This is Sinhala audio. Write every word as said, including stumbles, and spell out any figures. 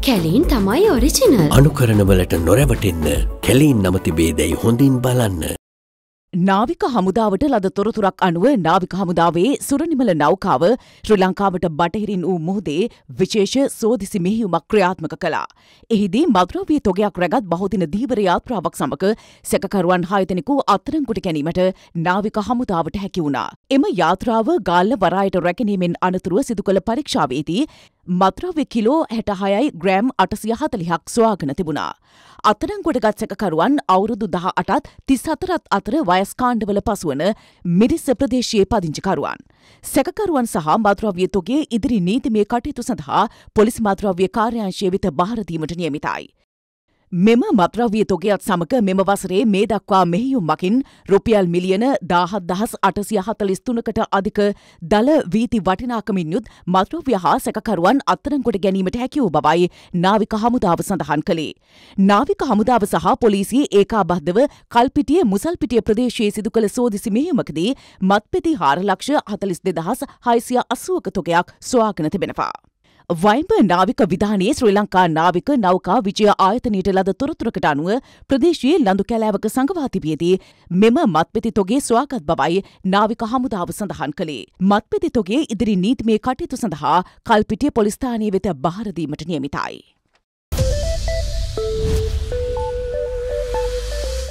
කැලීන් තමයි ඔරිජිනල්. අනුකරණවලට නොරැවටෙන්න කැලීන් නම තිබේදැයි හොඳින් බලන්න. නාවික හමුදාවට ලද තොරතුරක් අනුව නාවික හමුදාවේ සුරනිමල නෞකාව ශ්‍රී ලංකාවට බටහිරින් වූ මුහුදේ විශේෂ සෝදිසි මෙහෙයුමක් ක්‍රියාත්මක කළා. එහිදී මද්‍රව්‍ය තොගයක් රැගත් බහුදින ධීවර යාත්‍රාවක් සමග සැකකරුවන් හය දෙනෙකු අත්අඩංගුවට ගැනීමට නාවික හමුදාවට හැකි වුණා. එම යාත්‍රාව ගාල්ල වරායට රැගෙනීමෙන් අනතුරුව සිදු කළ පරීක්ෂාවේදී මද්‍රව්‍ය කිලෝ හැට හයයි ග්‍රෑම් අටසිය හතළිහක් සොයාගෙන තිබුණා. අත්අඩංගුවට ගත් සැකකරුවන් අවුරුදු දහ අටත් තිස් හතරත් අතර වයස් කාණ්ඩවල පසුවන මිරිස් ප්‍රදේශයේ පදිංචිකරුවන්. සැකකරුවන් සහ මද්‍රව්‍ය තොගේ ඉදිරි නීතිමය කටයුතු සඳහා පොලිස් මද්‍රව්‍ය කාර්යාංශය වෙත බාර දීමට නියමිතයි. මෙම මද්‍රව්‍ය තොගයත් සමග මෙම වසරේ මේ දක්වා මෙහෙයුම් මකින් රුපියල් මිලියන දාහත් දහස් අටසිය හතළිස් තුනකට අධික දල වීති වටිනාකමින් යුත් මද්‍රව්‍ය හා සැකකරුවන් අත්අඩංගුවට ගැනීමට හැකි වූ බවයි නාවික හමුදාව සඳහන් කළේ. නාවික හමුදාව සහ පොලිසිය ඒකාබද්ධව කල්පිටිය මුසල්පිටිය ප්‍රදේශයේ සිදු කළ සෝදිසි මෙහෙයුමකදී මත්පෙති හාර ලක්ෂ හතළිස් දෙදහස් හයසිය අසූවක තොගයක් සොයාගෙන තිබෙනවා. වයිඹ නාවික විධානයේ ශ්‍රී ලංකා නාවික නෞකා විජය ආයතනයට ලද තොරතුරකට අනුව ප්‍රදේශයේ ලඳු කැලෑවක සංගවා තිබියදී මෙම මත්පෙති තොගේ සොයාගත් බවයි නාවික හමුදාව සඳහන් කළේ. මත්පෙති තොගේ ඉදිරි නීතිමය කටයුතු සඳහා කල්පිටිය පොලිස් ස්ථානය වෙත බාර දීමට නියමිතයි.